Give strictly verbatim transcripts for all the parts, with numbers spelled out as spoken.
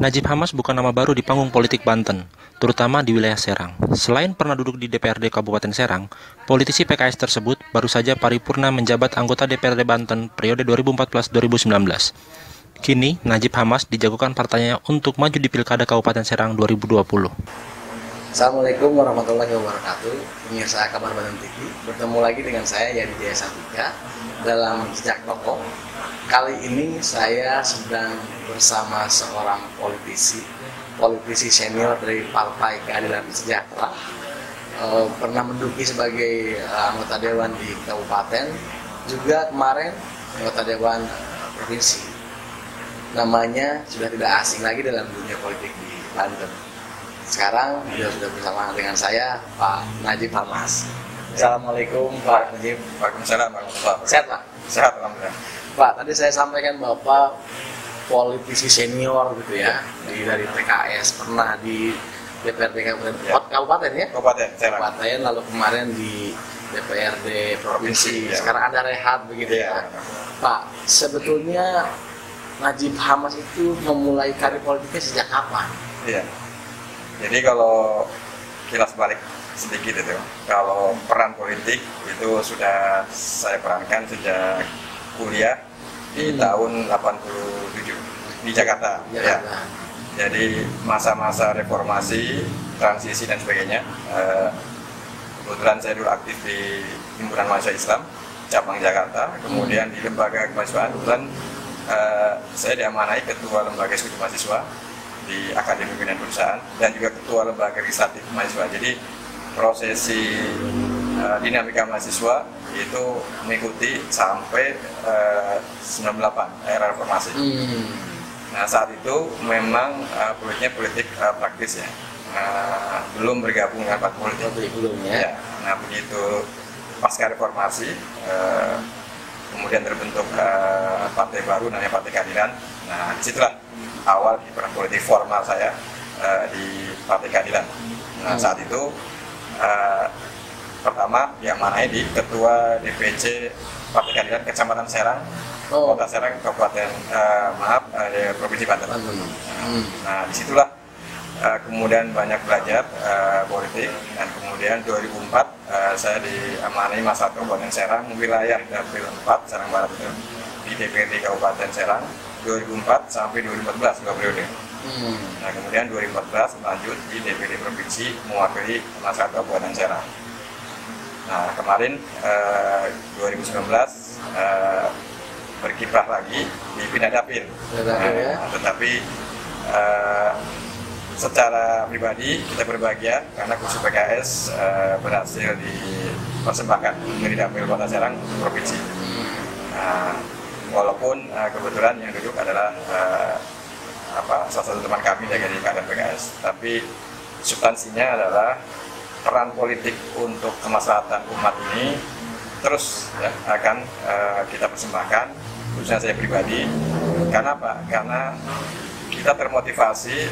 Najib Hamas bukan nama baru di panggung politik Banten, terutama di wilayah Serang. Selain pernah duduk di D P R D Kabupaten Serang, politisi P K S tersebut baru saja paripurna menjabat anggota D P R D Banten periode dua ribu empat belas sampai dua ribu sembilan belas. Kini, Najib Hamas dijagokan partainya untuk maju di Pilkada Kabupaten Serang dua ribu dua puluh. Assalamualaikum warahmatullahi wabarakatuh. Pemirsa Kabar Banten T V, bertemu lagi dengan saya Yani Jaya Santika dalam Jejak Tokoh. Kali ini saya sedang bersama seorang politisi, politisi senior dari Partai Keadilan Sejahtera. E, pernah menduduki sebagai anggota dewan di kabupaten, juga kemarin anggota dewan provinsi. Namanya sudah tidak asing lagi dalam dunia politik di Banten. Sekarang dia sudah bersama dengan saya, Pak Najib Hamas. Assalamualaikum Pak Najib. Waalaikumsalam warahmatullahi wabarakatuh. Sehat Pak? Sehat alhamdulillah. Pak, tadi saya sampaikan Bapak politisi senior gitu ya, di, dari P K S, pernah di D P R D Kabupaten, ya. Kabupaten ya? Kabupaten, Serang. Kabupaten, lalu kemarin di D P R D Provinsi, ya. Sekarang Anda rehat begitu ya. ya. Pak, sebetulnya Najib Hamas itu memulai karir politiknya sejak kapan? Iya. Jadi kalau kilas balik sedikit itu, kalau peran politik itu sudah saya perankan sejak kuliah di hmm. tahun delapan puluh tujuh di Jakarta. Ya. Ya. Jadi masa-masa reformasi, transisi dan sebagainya. Eh, kebetulan saya dulu aktif di Himpunan Mahasiswa Islam cabang Jakarta, kemudian di lembaga kemahasiswaan. Kebetulan eh, saya diamanai ketua lembaga eksekutif mahasiswa di Akademi Pembinaan Perusahaan dan juga ketua lembaga legislatif mahasiswa. Jadi prosesi uh, dinamika mahasiswa itu mengikuti sampai uh, sembilan puluh delapan era reformasi. Hmm. Nah saat itu memang uh, politiknya politik uh, praktis ya, uh, belum bergabung dengan partai politik. Belum ya. Ya. Nah begitu pasca reformasi, uh, kemudian terbentuk uh, partai baru namanya Partai Keadilan. Nah disitulah awal peran politik formal saya uh, di Partai Keadilan. Nah saat itu uh, pertama yang mana di Ketua D P C Partai Keadilan Kecamatan Serang, oh. Kota Serang, Kabupaten uh, maaf uh, Provinsi Banten. Hmm. Nah disitulah uh, kemudian banyak belajar uh, politik dan kemudian dua ribu empat uh, saya diamanai masa Kabupaten Serang wilayah Dapil empat Serang Barat itu di D P R D Kabupaten Serang dua ribu empat sampai dua ribu empat belas dua periode. Hmm. Nah kemudian dua ribu empat belas lanjut di D P D Provinsi mewakili masyarakat Kabupaten Serang. Nah kemarin eh, dua ribu sembilan belas eh, berkiprah lagi di Pindah Dapil. Nah, ya. Tetapi eh, secara pribadi kita berbahagia karena kursi P K S eh, berhasil dipersembahkan menjadi Dapil Kota Serang Provinsi. Nah, walaupun uh, kebetulan yang duduk adalah uh, apa, salah satu teman kami dari kader P K S, tapi substansinya adalah peran politik untuk kemaslahatan umat ini terus ya, akan uh, kita persembahkan, khususnya saya pribadi. Karena apa? Karena kita termotivasi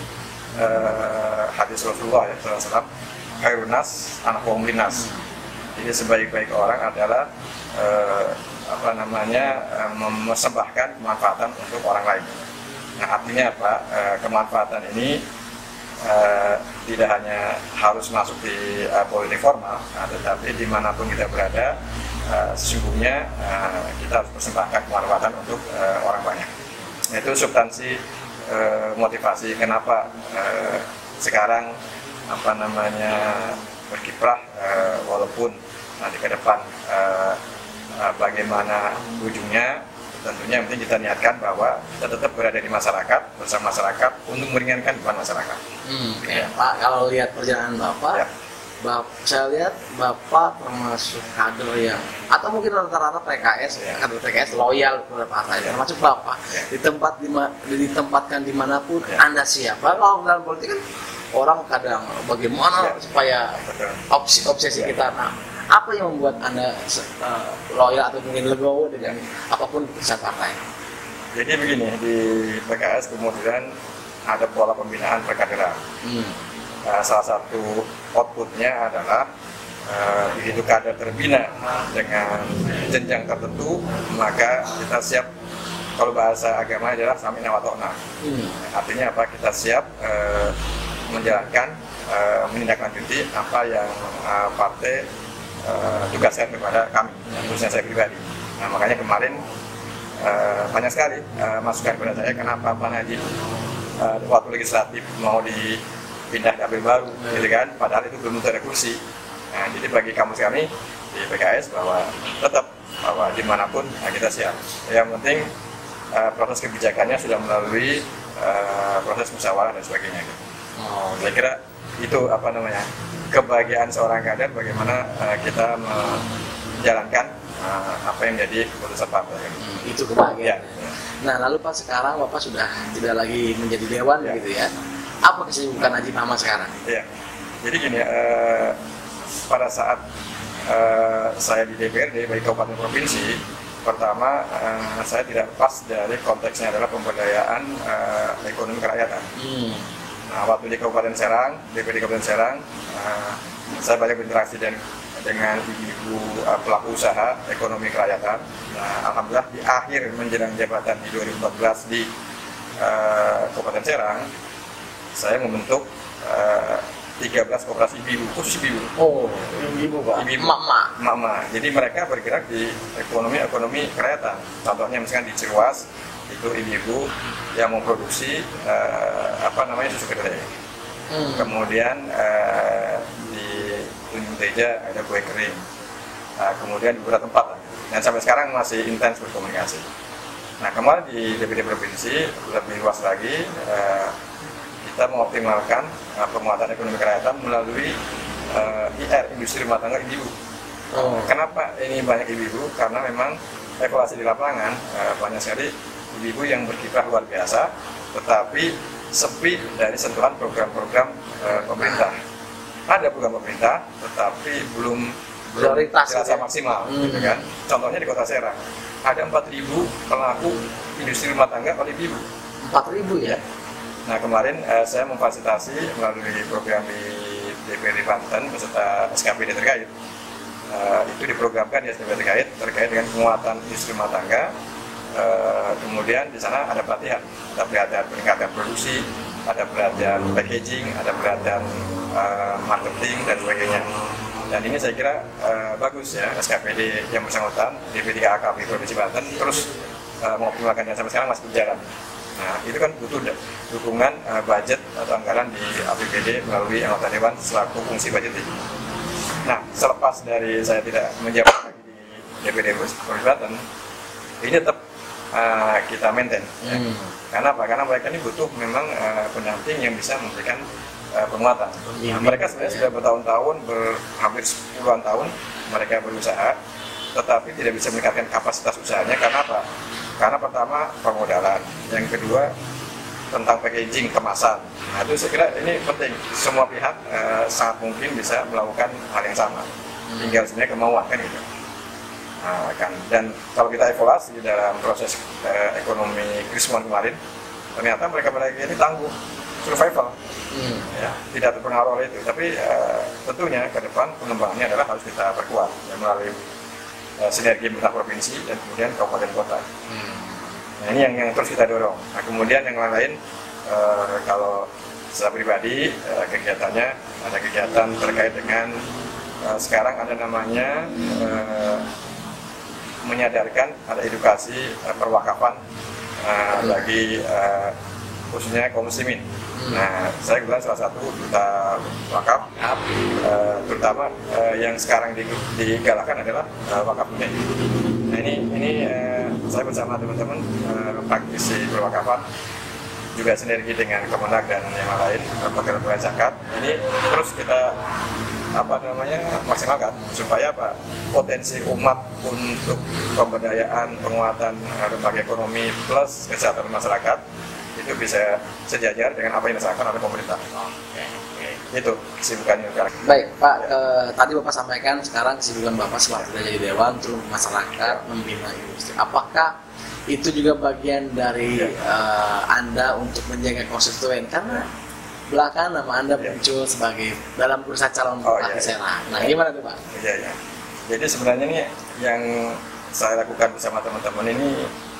uh, hadis Rasulullah ya, sallallahu alaihi wasallam, khairun nas anfa'uhum linnas. Jadi sebaik-baik orang adalah uh, apa namanya mempersembahkan kemanfaatan untuk orang lain. Nah artinya apa? E, kemanfaatan ini e, tidak hanya harus masuk di e, politik formal, nah, tetapi dimanapun kita berada, e, sesungguhnya e, kita harus persembahkan kemanfaatan untuk e, orang banyak. Itu substansi e, motivasi kenapa e, sekarang apa namanya berkiprah e, walaupun nanti ke depan e, bagaimana ujungnya, tentunya yang penting kita niatkan bahwa kita tetap berada di masyarakat, bersama masyarakat untuk meringankan beban masyarakat. Hmm, ya. Pak, kalau lihat perjalanan Bapak, ya. Bapak, saya lihat Bapak termasuk kader yang, atau mungkin rata-rata P K S, ya. Kader P K S loyal kepada partai, ya. Termasuk Bapak, ya. di tempat dima, ditempatkan dimanapun, ya. Anda siapa? Kalau dalam politik kan orang kadang bagaimana ya. supaya obs obsesi ya. kita, nah, apa yang membuat Anda uh, loyal atau mungkin legowo dengan apapun keputusan partai? Jadi begini, di P K S kemudian ada pola pembinaan perkaderan. Hmm. Uh, salah satu outputnya adalah uh, begitu kader terbina dengan jenjang tertentu, maka kita siap kalau bahasa agama adalah samina wa ta'na. Hmm. Artinya apa? Kita siap uh, menjalankan, uh, menindaklanjuti apa yang uh, partai uh, tugaskan kepada kami, khususnya saya pribadi. Nah, makanya kemarin uh, banyak sekali uh, masukan kepada saya kenapa Pak Nadiem uh, waktu legislatif mau dipindah dapil baru, hmm. gitu kan? Padahal itu belum tentu ada kursi. Nah, jadi bagi kamu kami di P K S bahwa tetap bahwa dimanapun nah, kita siap. Yang penting Uh, proses kebijakannya sudah melalui uh, proses musyawarah dan sebagainya. Gitu. Oh, saya kira itu apa namanya kebahagiaan seorang kader bagaimana uh, kita menjalankan uh, apa yang menjadi keputusan partai. Hmm, itu kebahagiaan. Ya. Nah lalu Pak sekarang Bapak sudah tidak lagi menjadi dewan ya. Gitu ya. Apa kesibukan Najib Ahmad sekarang? Ya. Jadi gini uh, pada saat uh, saya di D P R D baik kabupaten provinsi. Pertama, uh, saya tidak lepas dari konteksnya adalah pemberdayaan uh, ekonomi kerakyatan. Hmm. Nah, waktu di Kabupaten Serang, D P D Kabupaten Serang, uh, saya banyak berinteraksi dengan, dengan ibu-ibu uh, pelaku usaha ekonomi kerakyatan. Nah, alhamdulillah di akhir menjelang jabatan di dua ribu empat belas di uh, Kabupaten Serang, saya membentuk uh, tiga belas koperasi ibu-ibu, khusus ibu-ibu. Oh, ibu-ibu Pak? Ibu-ibu. Mak-mak? Mak-mak. Jadi mereka bergerak di ekonomi-ekonomi kerakyatan. Contohnya misalkan di Cirwas, itu ibu-ibu yang memproduksi uh, apa namanya susu kedelai. Hmm. Kemudian uh, di Tunjung Teja ada kue kering. Uh, kemudian di beberapa tempat. Dan sampai sekarang masih intens berkomunikasi. Nah, kemarin di D P D Provinsi lebih luas lagi, uh, kita mengoptimalkan uh, penguatan ekonomi kerakyatan melalui uh, I R, industri rumah tangga ibu-ibu. Oh. Kenapa ini banyak ibu-ibu? Karena memang evaluasi di lapangan uh, banyak sekali ibu-ibu yang berkiprah luar biasa, tetapi sepi dari sentuhan program-program uh, pemerintah. Ada program pemerintah, tetapi belum prioritas dirasa ya? maksimal, hmm. gitu kan? Contohnya di Kota Serang, ada empat ribu pelaku industri rumah tangga oleh ibu. empat ribu ya? Nah kemarin uh, saya memfasilitasi melalui program di D P R D Banten beserta S K P D terkait. Uh, itu diprogramkan di S K P D terkait terkait dengan penguatan industri rumah tangga. Uh, kemudian di sana ada pelatihan, ada pelatihan peningkatan produksi, ada pelatihan packaging, ada pelatihan uh, marketing dan sebagainya. Dan ini saya kira uh, bagus ya S K P D yang bersangkutan D P tiga A K P Provinsi Banten terus uh, mengoptimalkan dan sampai sekarang masih berjalan. Nah, itu kan butuh dukungan uh, budget atau anggaran di A P B D melalui anggota dewan selaku fungsi budgeting. Nah, selepas dari saya tidak menjabat lagi di D P D Provinsi Banten, ini tetap uh, kita maintain. Hmm. Ya. Karena apa? Karena mereka ini butuh memang uh, pendamping yang bisa memberikan uh, penguatan. Nah, mereka sebenarnya sudah bertahun-tahun, ber, hampir sepuluhan tahun mereka berusaha, tetapi tidak bisa meningkatkan kapasitas usahanya. Karena apa? Karena pertama permodalan, yang kedua tentang packaging kemasan. Nah itu saya kira ini penting. Semua pihak eh, sangat mungkin bisa melakukan hal yang sama. Tinggal sebenarnya kemauan kan gitu. Nah, kan dan kalau kita evaluasi dalam proses eh, ekonomi Krismon kemarin, ternyata mereka-mereka ini tangguh, survival, hmm. ya, tidak terpengaruh oleh itu. Tapi eh, tentunya ke depan pengembangannya adalah harus kita perkuat ya, melalui sinergi pemerintah provinsi dan kemudian kabupaten kota. Hmm. Nah, ini yang, yang terus kita dorong. Nah, kemudian yang lain uh, kalau secara pribadi uh, kegiatannya ada kegiatan terkait dengan uh, sekarang ada namanya uh, menyadarkan ada edukasi uh, perwakafan uh, bagi uh, khususnya kaum muslimin. Nah, saya kebetulan salah satu duta wakaf, uh, terutama uh, yang sekarang digalakkan adalah uh, wakaf tunai. Nah ini, ini uh, saya bersama teman-teman uh, praktisi perwakafan juga sinergi dengan Kemenag dan yang lain, lembaga-lembaga zakat. Ini terus kita apa namanya maksimalkan supaya apa potensi umat untuk pemberdayaan penguatan uh, lembaga ekonomi plus kesehatan masyarakat itu bisa sejajar dengan apa yang dilaksanakan oleh pemerintah. Oke, oke. Itu kesibukannya sekarang. Baik, Pak. Ya. Eh, tadi Bapak sampaikan sekarang kesibukan Bapak setelah tidak jadi dewan, turun masyarakat, ya. membina industri. Apakah itu juga bagian dari ya. uh, Anda untuk menjaga konstituen? Karena belakangan nama Anda ya. muncul sebagai dalam bursa calon bupati oh, ya, Serang. Nah, ya. gimana tuh Pak? Iya, iya. Jadi sebenarnya nih yang saya lakukan bersama teman-teman ini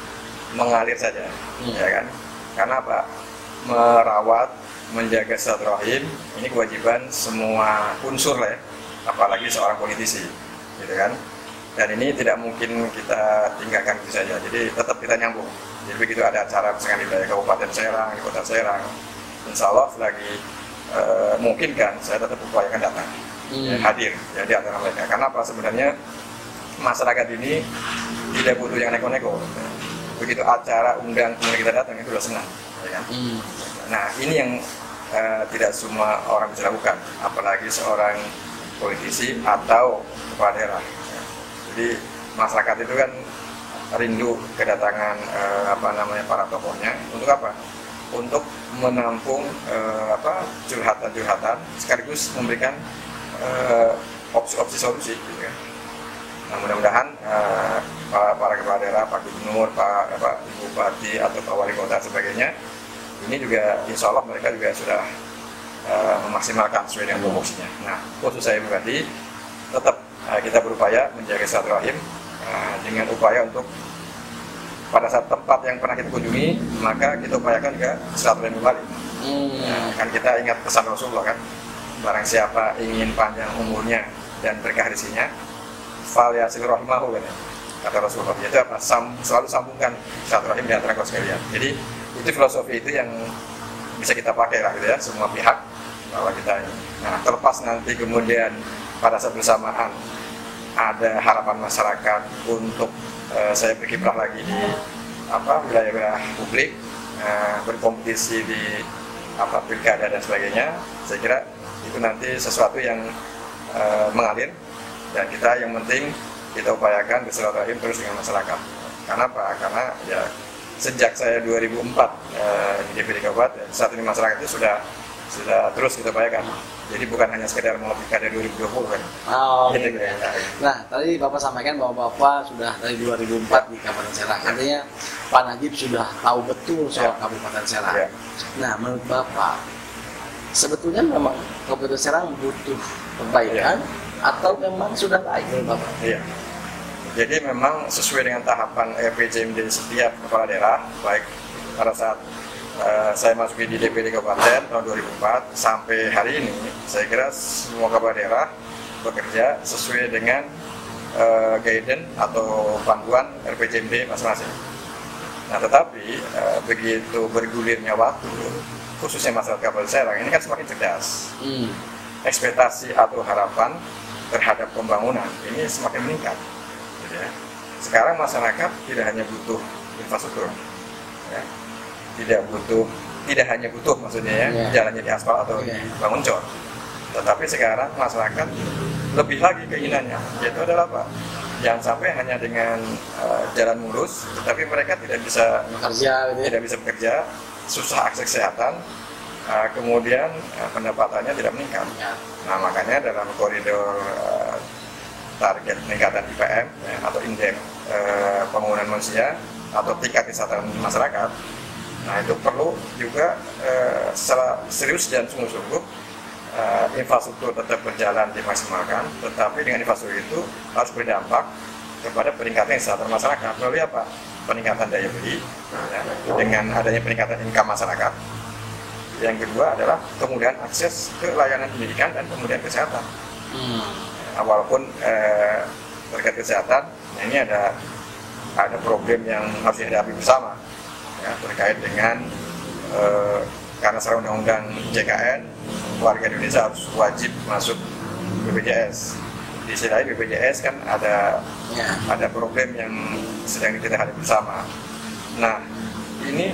mengalir saja, hmm. ya kan? Karena apa? Merawat, menjaga silaturahim ini kewajiban semua unsur lah ya, apalagi seorang politisi, gitu kan? Dan ini tidak mungkin kita tinggalkan itu saja, jadi tetap kita nyambung. Jadi begitu ada acara misalkan di wilayah Kabupaten Serang, di Kota Serang, insya Allah lagi e, mungkin kan saya tetap upayakan datang, hmm. ya, hadir ya, di antara mereka. Karena apa? Sebenarnya masyarakat ini tidak butuh yang neko-neko. Begitu acara undang kemudian kita datang itu udah senang, ya kan? Hmm. Nah ini yang e, tidak semua orang bisa lakukan, apalagi seorang politisi atau kepala daerah. Jadi masyarakat itu kan rindu kedatangan eh, apa namanya para tokohnya untuk apa? Untuk menampung eh, apa curhatan-curhatan sekaligus memberikan eh, opsi-opsi solusi, gitu kan. Nah mudah-mudahan eh, para, para kepala daerah, Pak Gubernur, Pak apa, Ibu Bupati atau Pak Wali Kota sebagainya, ini juga insya Allah mereka juga sudah eh, memaksimalkan sesuai dengan tupoksinya. Nah khusus saya pribadi tetap kita berupaya menjaga silaturahim uh, dengan upaya untuk pada saat tempat yang pernah kita kunjungi maka kita upayakan juga silaturahim kembali. Hmm. Nah, kan kita ingat pesan Rasulullah kan, barang siapa ingin panjang umurnya dan berkah rezekinya, fal yasil rahimahu kan, kata Rasulullah. Itu apa? Sam, selalu sambungkan silaturahim di antara kaum sekalian. Jadi itu filosofi itu yang bisa kita pakai lah, gitu ya, semua pihak bahwa kita ini. Nah terlepas nanti kemudian pada saat bersamaan ada harapan masyarakat untuk uh, saya berkiprah lagi di apa wilayah-wilayah publik, uh, berkompetisi di apa pilkada dan sebagainya, saya kira itu nanti sesuatu yang uh, mengalir dan kita yang penting kita upayakan bersilaturahim terus dengan masyarakat. Karena apa? Karena ya sejak saya dua ribu empat uh, di D P D Kabupaten, saat ini masyarakat itu sudah sudah terus kita upayakan. Jadi bukan hanya sekedar mau pilkada dua ribu dua puluh kan. Oh, gitu ya. Nah, tadi Bapak sampaikan bahwa Bapak sudah dari dua ribu empat di Kabupaten Serang. Artinya Pak Najib sudah tahu betul soal ya. Kabupaten Serang. Ya. Nah, menurut Bapak, sebetulnya memang Kabupaten Serang butuh perbaikan ya. Atau memang sudah baik menurut Bapak? Iya. Jadi memang sesuai dengan tahapan R P J M D setiap kepala daerah, baik pada saat Uh, saya masuki di D P D Kabupaten tahun dua ribu empat sampai hari ini, saya kira semua kepala daerah bekerja sesuai dengan uh, guidance atau panduan R P J M D masing-masing. Nah tetapi uh, begitu bergulirnya waktu, khususnya masyarakat Kabupaten Serang ini kan semakin cerdas. Hmm. Ekspektasi atau harapan terhadap pembangunan ini semakin meningkat. Gitu ya. Sekarang masyarakat tidak hanya butuh infrastruktur, ya. tidak butuh, tidak hanya butuh maksudnya ya, yeah. jalannya di aspal atau yeah. bangun cor, tetapi sekarang masyarakat lebih lagi keinginannya, yaitu adalah apa? Jangan sampai hanya dengan uh, jalan mulus, tetapi mereka tidak bisa bekerja, gitu ya? tidak bisa bekerja, susah akses kesehatan, uh, kemudian uh, pendapatannya tidak meningkat. Yeah. Nah makanya dalam koridor uh, target peningkatan I P M ya, atau indeks uh, pembangunan manusia atau tingkat kesehatan masyarakat. Nah itu perlu juga uh, secara serius dan sungguh-sungguh uh, infrastruktur tetap berjalan dimaksimalkan, tetapi dengan infrastruktur itu harus berdampak kepada peningkatan kesehatan masyarakat melalui apa? Peningkatan daya beli, ya, dengan adanya peningkatan income masyarakat. Yang kedua adalah kemudian akses ke layanan pendidikan dan kemudian kesehatan. Hmm. Nah, walaupun uh, terkait kesehatan, nah ini ada ada problem yang harus dihadapi bersama. Ya, terkait dengan eh, karena secara undang-undang J K N warga Indonesia harus wajib masuk B P J S. Di sisi lain B P J S kan ada ya. ada problem yang sedang kita hadapi bersama. Nah ini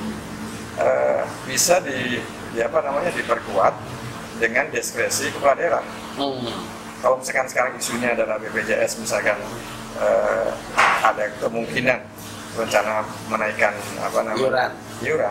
eh, bisa di, di apa namanya diperkuat dengan diskresi kepala daerah. Hmm. Kalau misalkan sekarang isunya adalah B P J S misalkan eh, ada kemungkinan rencana menaikkan apa namanya iuran. iuran.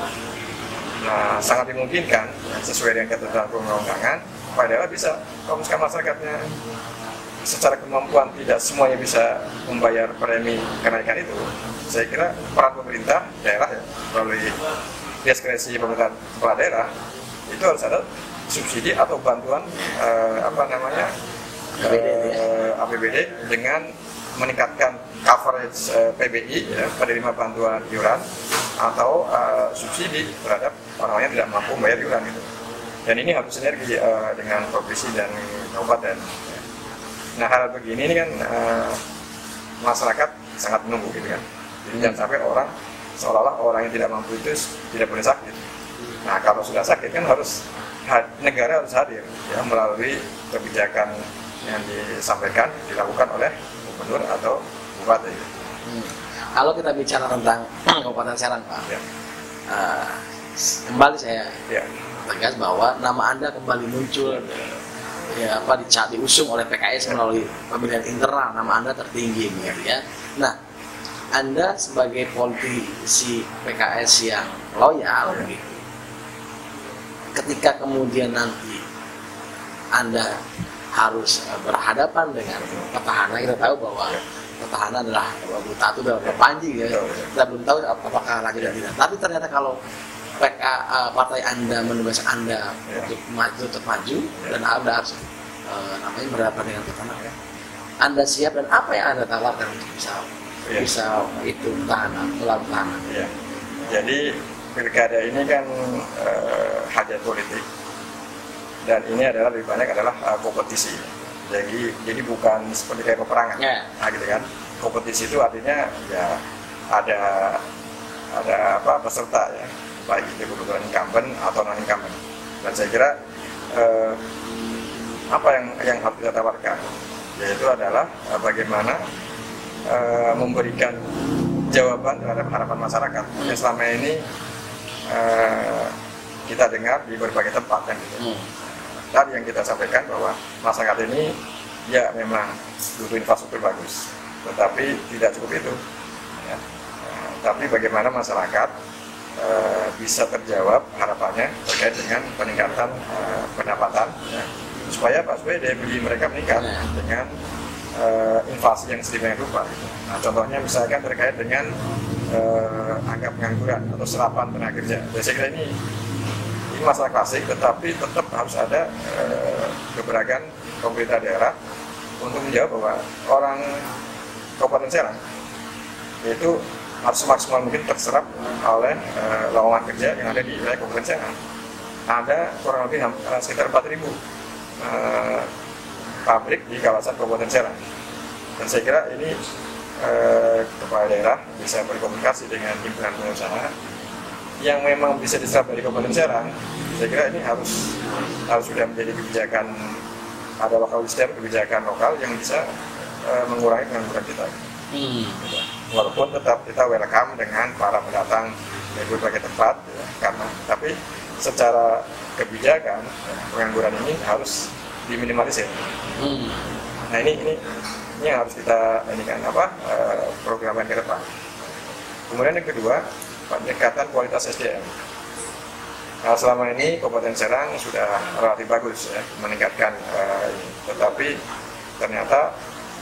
Nah, sangat dimungkinkan sesuai dengan ketentuan perundang-undangan, padahal bisa kalau misalkan masyarakatnya secara kemampuan tidak semuanya bisa membayar premi kenaikan itu, saya kira peran pemerintah daerah ya, melalui diskresi pemerintah kepala daerah itu harus ada subsidi atau bantuan eh, apa namanya eh, A P B D dengan meningkatkan coverage uh, P B I, ya, penerima bantuan iuran atau uh, subsidi terhadap orang yang tidak mampu membayar iuran gitu. Dan ini harus sinergi uh, dengan provinsi dan kabupaten. Nah, hal begini ini kan uh, masyarakat sangat menunggu gitu kan. Jadi jangan sampai orang seolah-olah orang yang tidak mampu itu tidak boleh sakit. Nah, kalau sudah sakit kan harus negara harus hadir ya melalui kebijakan yang disampaikan dilakukan oleh gubernur atau bupati. Hmm. Kalau kita bicara tentang Kabupaten Serang, Pak, Ya. uh, kembali saya Ya. tegas bahwa nama Anda kembali muncul ya apa dicat diusung oleh P K S melalui pemilihan internal, nama Anda tertinggi gitu ya. Nah, Anda sebagai politisi P K S yang loyal gitu, ketika kemudian nanti Anda harus berhadapan dengan petahana, kita tahu bahwa petahana adalah Bu Tatu dan Pak Panji ya. Kita belum tahu apakah lanjut dan tidak. Tapi ternyata kalau P K, partai Anda menugaskan Anda untuk maju, untuk maju dan Anda harus uh, namanya berhadapan dengan petahana, Anda siap dan apa yang Anda tawarkan untuk bisa Ya. bisa itu petahana, melawan petahana? Ya. Jadi pilkada ini kan uh, hajat politik dan ini adalah lebih banyak adalah uh, kompetisi. Jadi jadi bukan seperti kayak peperangan, Ya. nah, gitu kan. Kompetisi itu artinya ya ada ada apa peserta ya, baik itu kebetulan incumbent atau non incumbent. Dan saya kira uh, apa yang yang harus kita tawarkan yaitu adalah uh, bagaimana uh, memberikan jawaban terhadap harapan masyarakat yang selama ini uh, kita dengar di berbagai tempat kan gitu. Hmm. Tadi yang kita sampaikan bahwa masyarakat ini ya memang butuh infrastruktur bagus, tetapi tidak cukup itu. Ya. Uh, tapi bagaimana masyarakat uh, bisa terjawab harapannya terkait dengan peningkatan uh, pendapatan, ya. Supaya apa? Supaya daya beli mereka meningkat Ya. dengan uh, inflasi yang sedemikian rupa. Gitu. Nah, contohnya misalkan terkait dengan uh, angka pengangguran atau serapan tenaga kerja. Jadi saya kira ini ini masalah klasik, tetapi tetap harus ada uh, keberagaman pemerintah daerah untuk menjawab bahwa orang Kabupaten Serang itu harus semaksimal mungkin terserap oleh uh, lowongan kerja yang ada di wilayah Kabupaten Serang. Ada kurang lebih uh, sekitar empat ribu uh, pabrik di kawasan Kabupaten Serang. Dan saya kira ini uh, kepala daerah bisa berkomunikasi dengan himpunan pengusaha yang memang bisa diserap dari Kabupaten Serang. Saya kira ini harus harus sudah menjadi kebijakan, ada lokal wisdom, kebijakan lokal yang bisa uh, mengurangi pengangguran kita. Hmm. Walaupun tetap kita welcome dengan para pendatang dari berbagai tempat, ya, karena tapi secara kebijakan ya, pengangguran ini harus diminimalisir. Hmm. Nah ini ini ini yang harus kita ini kan apa uh, programan ke depan. Kemudian yang kedua, peningkatan kualitas S D M. Nah, selama ini Kabupaten Serang sudah relatif bagus ya meningkatkan uh, ini. Tetapi ternyata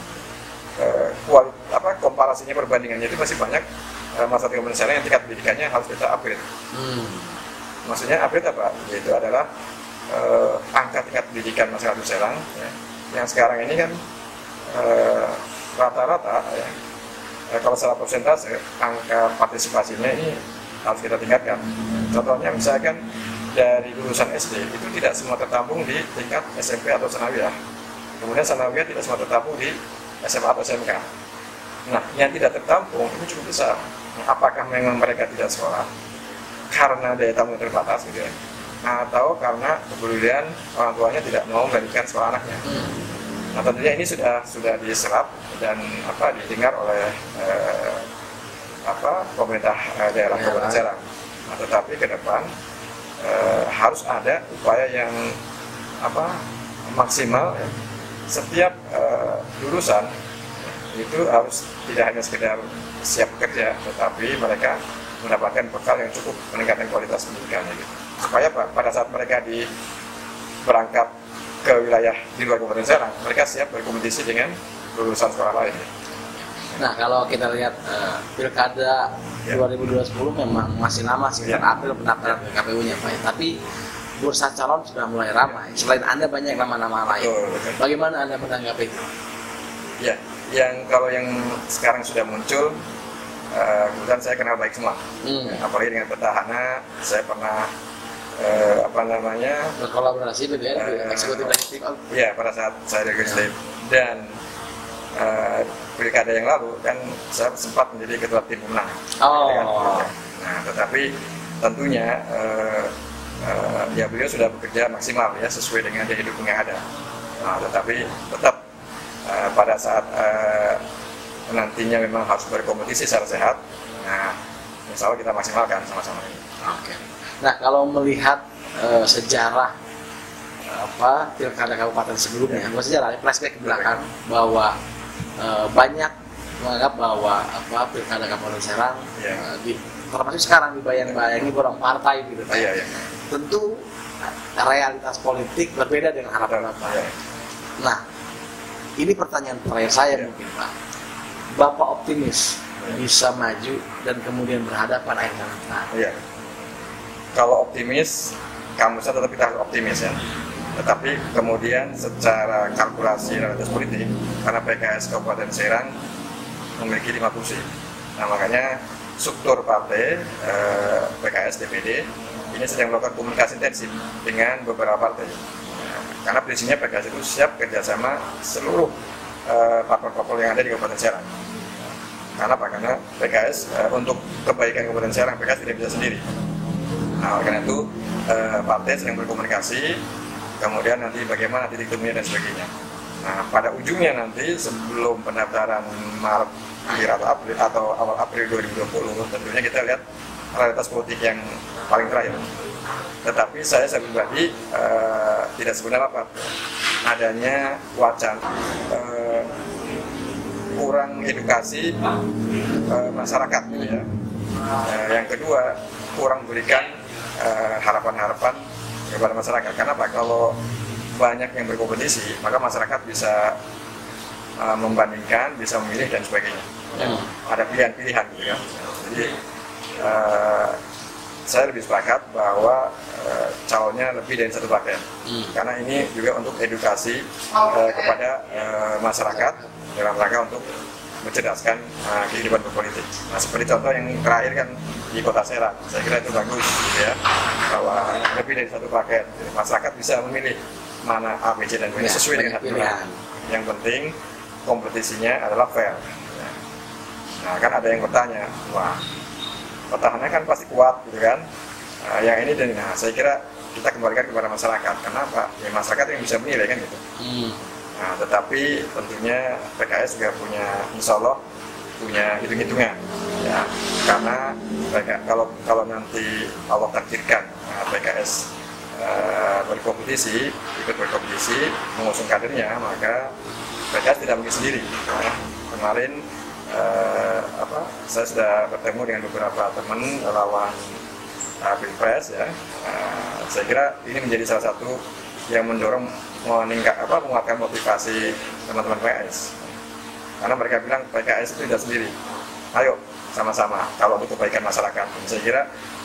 uh, kuali, apa komparasinya perbandingannya itu masih banyak uh, masyarakat Kabupaten Serang yang tingkat pendidikannya harus kita upgrade. Hmm. Maksudnya upgrade apa? Yaitu adalah uh, angka tingkat pendidikan masyarakat Serang ya, yang sekarang ini kan uh, rata-rata ya, uh, kalau secara persentase angka partisipasinya ini harus kita tingkatkan. Contohnya misalkan dari lulusan S D itu tidak semua tertampung di tingkat S M P atau sanawiyah. Kemudian sanawiyah tidak semua tertampung di S M A atau S M K. Nah, yang tidak tertampung ini cukup besar. Apakah memang mereka tidak sekolah karena daya tampung terbatas gitu ya, atau karena kepedulian orang tuanya tidak mau memberikan sekolah anaknya? Nah, tentunya ini sudah sudah diserap dan apa didengar oleh eh, apa pemerintah eh, daerah Kabupaten Serang. Nah, tetapi ke depan eh, harus ada upaya yang apa maksimal ya. Setiap eh, lulusan itu harus tidak hanya sekedar siap kerja, tetapi mereka mendapatkan bekal yang cukup meningkatkan kualitas pendidikannya gitu. Supaya apa? Pada saat mereka di berangkat ke wilayah di luar Kabupaten Serang, mereka siap berkompetisi dengan lulusan sekolah lain. Nah, kalau kita lihat uh, pilkada ya. dua ribu dua puluh memang masih lama sekitar ya. April pendaftaran ke K P U-nya, Pak. Tapi bursa calon sudah mulai ramai. Selain Anda banyak nama-nama lain. Betul, betul. Bagaimana Anda menanggapi itu? Ya, yang kalau yang sekarang sudah muncul, uh, kebetulan saya kenal baik semua. Hmm. Apalagi dengan petahana, saya pernah uh, apa namanya berkolaborasi dengan uh, eksekutif legislatif. Iya, pada saat saya legislatif. Dan uh, pilkada yang lalu kan saya sempat menjadi ketua tim pemenang. Oh. Nah, tetapi tentunya uh, uh, ya beliau sudah bekerja maksimal ya sesuai dengan daya dukung yang ada. Nah, tetapi tetap uh, pada saat uh, nantinya memang harus berkompetisi secara sehat. Nah, insya Allah kita maksimalkan sama-sama ini. Oke. Nah, kalau melihat uh, sejarah apa pilkada kabupaten sebelumnya, ya. sejarah flashback ke belakang bahwa uh, banyak menganggap bahwa apa pilkada kabupaten Serang ya. uh, di, termasuk sekarang dibayang-bayangi borong partai gitu. Oh, iya, iya. Tentu realitas politik berbeda dengan harapan Bapak. Ya. Nah, ini pertanyaan terakhir saya ya. mungkin Pak. Bapak optimis bisa maju dan kemudian berhadapan akhir nanti? Iya. Kalau optimis, kamu saya tetap kita harus optimis ya. Tetapi kemudian secara kalkulasi realitas politik, karena P K S Kabupaten Serang memiliki lima kursi. Nah makanya struktur partai eh, P K S D P D ini sedang melakukan komunikasi intensif dengan beberapa partai. Nah, karena prinsipnya P K S itu siap kerjasama seluruh eh, parpol-parpol yang ada di Kabupaten Serang. Karena apa? Karena P K S eh, untuk kebaikan Kabupaten Serang, P K S tidak bisa sendiri. Nah, karena itu eh, partai sedang berkomunikasi, kemudian nanti bagaimana titik temunya dan sebagainya. Nah, pada ujungnya nanti sebelum pendaftaran Maret akhir atau April atau awal April dua ribu dua puluh, tentunya kita lihat realitas politik yang paling terakhir. Tetapi saya saya pribadi uh, tidak sebenarnya apa adanya wacana uh, kurang edukasi uh, masyarakat, gitu ya. Uh, yang kedua kurang berikan uh, harapan-harapan kepada masyarakat. Karena apa? Kalau banyak yang berkompetisi, maka masyarakat bisa uh, membandingkan, bisa memilih dan sebagainya. Ya, ada pilihan-pilihan gitu kan. Jadi uh, saya lebih sepakat bahwa uh, calonnya lebih dari satu paket. Hmm. Karena ini juga untuk edukasi uh, kepada uh, masyarakat dalam rangka untuk mencerdaskan uh, kehidupan berpolitik. Nah, seperti contoh yang terakhir kan di Kota Serang, saya kira itu bagus, gitu ya, bahwa lebih dari satu paket. Jadi, masyarakat bisa memilih mana A, B, C dan B sesuai dengan aturan. Yang penting kompetisinya adalah fair. Nah, kan ada yang bertanya, wah, petahana kan pasti kuat, gitu kan? Nah, yang ini dan nah, saya kira kita kembalikan kepada masyarakat. Kenapa? Ya masyarakat yang bisa menilai kan gitu. Hmm. Nah, tetapi tentunya P K S juga punya, insya Allah punya hitung-hitungan, ya. Karena kalau kalau nanti Allah takdirkan nah, P K S uh, berkompetisi, ikut berkompetisi, mengusung kadernya, maka P K S tidak mungkin sendiri. Nah, kemarin uh, apa? Saya sudah bertemu dengan beberapa teman relawan uh, Pilpres, ya. Uh, saya kira ini menjadi salah satu yang mendorong meningkat apa menguatkan motivasi teman-teman P K S. Karena mereka bilang P K S itu tidak sendiri. Ayo sama-sama kalau untuk kebaikan masyarakat. Saya kira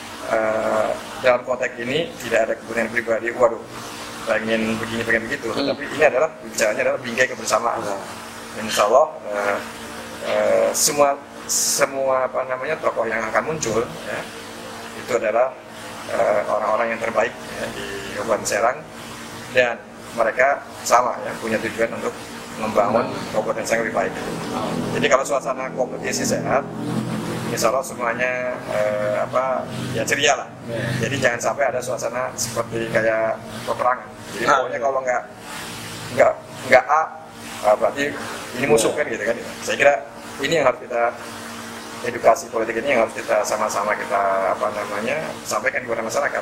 uh, dalam konteks ini tidak ada kepentingan pribadi. Waduh, pengen begini pengen begitu. Hmm. Tetapi ini adalah bicaranya adalah bingkai kebersamaan. Hmm. Insya Allah uh, uh, semua semua apa namanya tokoh yang akan muncul ya, itu adalah uh, orang-orang yang terbaik ya, di Kabupaten Serang. Dan mereka sama ya punya tujuan untuk membangun Kabupaten Serang lebih baik. Jadi kalau suasana kompetisi sehat, insya Allah semuanya eh, apa ya ceria lah. Jadi jangan sampai ada suasana seperti kayak peperangan. Jadi pokoknya kalau nggak nggak nggak A, berarti ini musuh kan gitu kan. Saya kira ini yang harus kita edukasi politik ini yang harus kita sama-sama kita apa namanya sampaikan kepada masyarakat.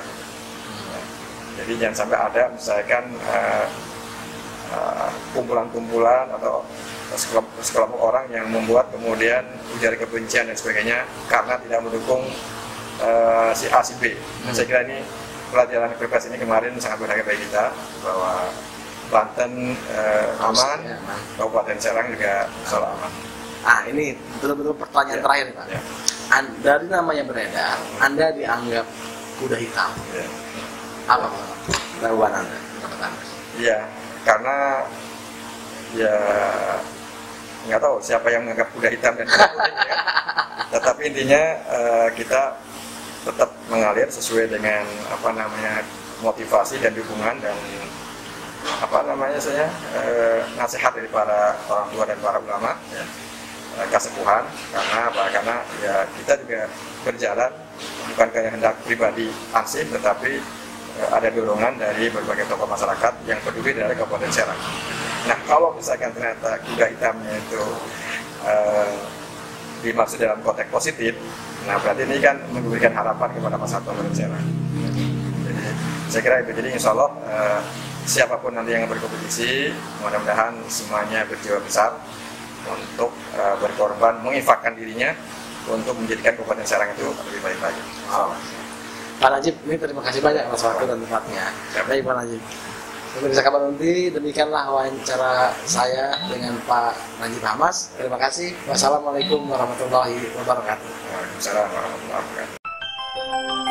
Jadi jangan sampai ada misalkan uh, uh, kumpulan-kumpulan atau sekelompok, sekelompok orang yang membuat kemudian ujar kebencian dan sebagainya karena tidak mendukung uh, si A si B. Hmm. Nah, saya kira ini pelajaran Pilpres ini kemarin sangat berharga bagi kita bahwa Banten uh, aman, Kabupaten Serang juga salah aman. Ah ini betul-betul pertanyaan ya, terakhir Pak. Ya. Dari nama yang beredar, Anda dianggap kuda hitam. Ya. Apa jawaban Anda? Iya, karena ya nggak tahu siapa yang menganggap kuda hitam dan kuda putih ya. Tetapi intinya uh, kita tetap mengalir sesuai dengan apa namanya motivasi dan dukungan dan apa namanya saya uh, nasihat dari para orang tua dan para ulama ya, uh, kesepuhan. Karena apa? Karena ya kita juga berjalan bukan kayak hendak pribadi ansih, tetapi uh, ada dorongan dari berbagai tokoh masyarakat yang peduli dari Kabupaten Serang. Nah, kalau misalkan ternyata kuda hitamnya itu uh, dimaksud dalam konteks positif, nah berarti ini kan memberikan harapan kepada masyarakat Kabupaten Serang. Jadi saya kira itu. Jadi insya Allah uh, siapapun nanti yang berkompetisi, mudah-mudahan semuanya berjiwa besar untuk uh, berkorban, menginfakkan dirinya untuk menjadikan Kabupaten Serang itu lebih baik lagi. Oh. Pak Najib, ini terima kasih banyak atas waktu dan tempatnya. Baik Pak Najib. Pemirsa Kabar Nanti, demikianlah wawancara saya dengan Pak Najib Hamas. Terima kasih. Wassalamualaikum warahmatullahi wabarakatuh. Waalaikumsalam warahmatullahi wabarakatuh.